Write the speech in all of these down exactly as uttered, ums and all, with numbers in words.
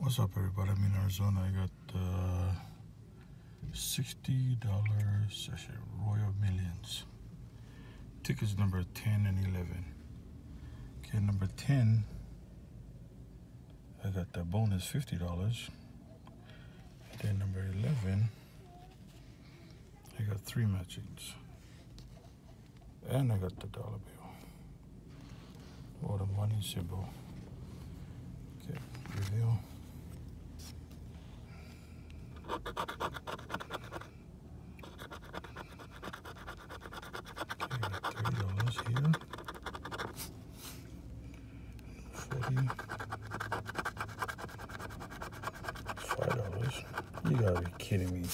What's up, everybody? I'm in Arizona. I got uh, sixty dollar session Royal Millions. Tickets number ten and eleven. Okay, number ten, I got the bonus fifty dollars. Then number eleven, I got three matchings. And I got the dollar bill. Or the money symbol. Okay, reveal. Okay, thirty dollars here. Forty. Five dollars. You gotta be kidding me.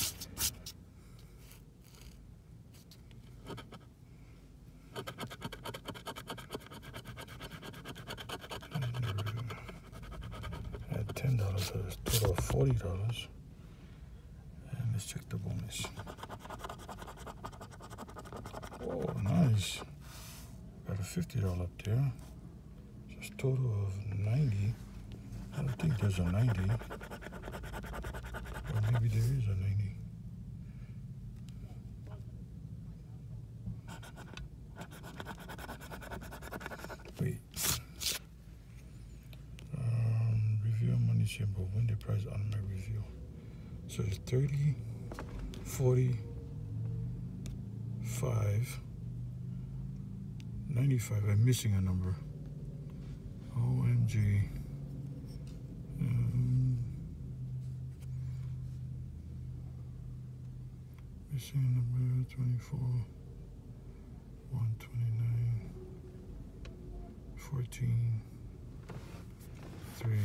At ten dollars, so it's total of forty dollars. And let's check the bonus. Oh, nice. Got a fifty dollars up there. Just total of ninety. I don't think there's a ninety. Or maybe there is a ninety. Wait. Um, review money symbol. Win the prize on my review. So it's thirty, forty, five, ninety-five. I'm missing a number. O M G. Um, missing a number twenty-four, one twenty-nine, fourteen, three,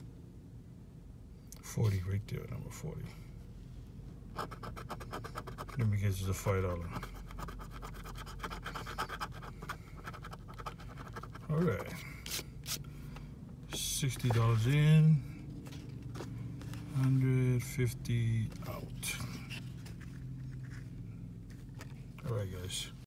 forty right there, number forty. Let me guess, it's a five dollar. All right. sixty dollars in, one hundred fifty out. All right, guys.